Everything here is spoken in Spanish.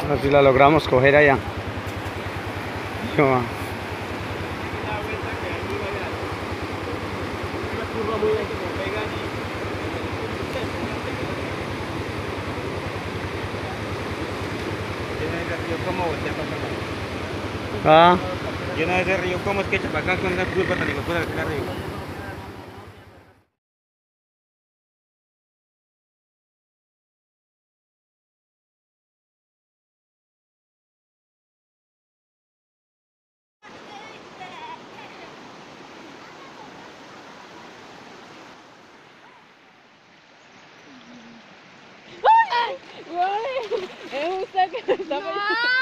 A ver si la logramos coger allá. Yo, ah, Lleno de ese río, ¿cómo es que Chapacán con una curva tan hijueputa que río? Me gusta que me está poniendo.